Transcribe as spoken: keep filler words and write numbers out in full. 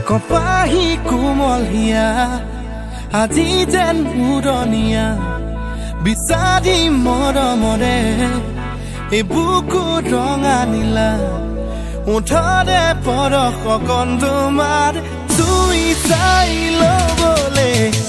কপাহী কোমল হিয়া আজি যেন উৰণীয়া বিচাৰি মৰমৰে এই বুকু ৰঙা নীলা উঠৰে পৰশ কণ তোমাৰ চুই চাই ল'বলে